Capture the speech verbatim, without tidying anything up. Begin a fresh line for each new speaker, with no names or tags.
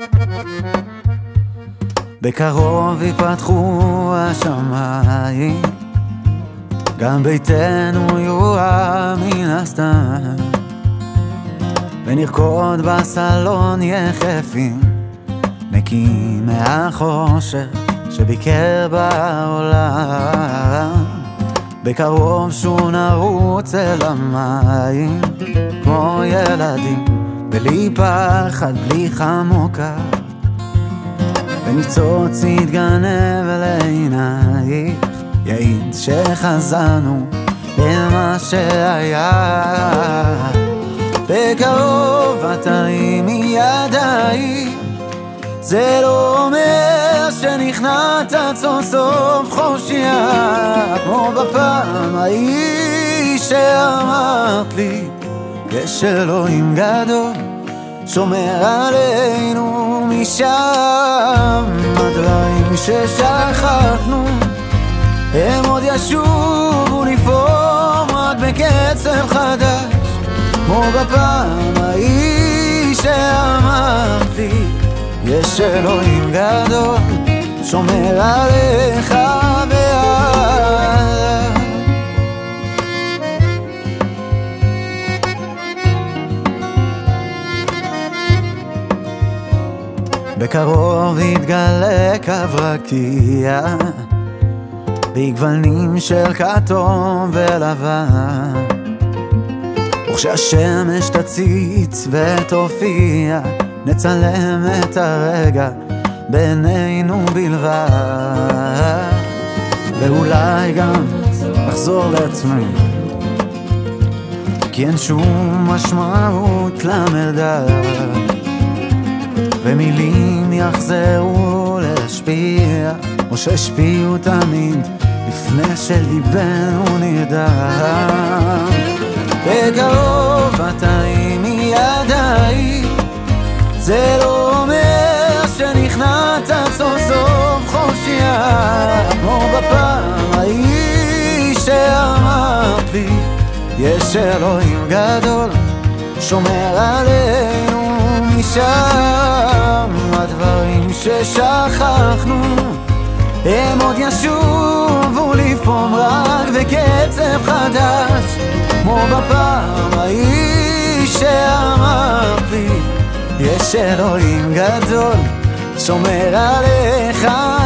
בקרוב יפתחו השמיים, גם ביתנו יורם מן הסתם, ונרקוד בסלון יחפים, נקים מהחושך שביקר בעולם. בקרוב שוב נרוץ אל המים, כמו ילדים, בלי פחד, בלי חמוקה, וניצוץ יתגנב לעינייך, יעיד שחזרנו למה שהיה. בקרוב את תרימי ידיים, זה לא אומר שנכנעת סוף סוף חופשייה, כמו בפעם ההיא שאמרת לי, יש אלוהים גדול שומר עלינו משם. הדברים ששכחנו הם עוד ישובו לפעום רק בקצב חדש, כמו בפעם ההיא שאמרת לי, יש אלוהים גדול שומר עליך ועליי. בקרוב יתגלה קו רקיע בגוונים של כתום ולבן, וכשהשמש תציץ ותופיע, נצלם את הרגע בינינו בלבד, ואולי גם נחזור לעצמנו, כי אין שום משמעות למרדף, ומילים יחזרו להשפיע, או שהשפיעו תמיד לפני שליבנו נרדם. בקרוב את תרימי ידיים, זה לא אומר שנכנעת סוף סוף חופשייה, כמו בפעם ההיא שאמרת לי, יש אלוהים גדול שומר עלינו משם. הדברים ששכחנו הם עוד ישובו לפעום רק בקצב חדש, כמו בפעם ההיא שאמרת לי, יש אלוהים גדול שומר עליך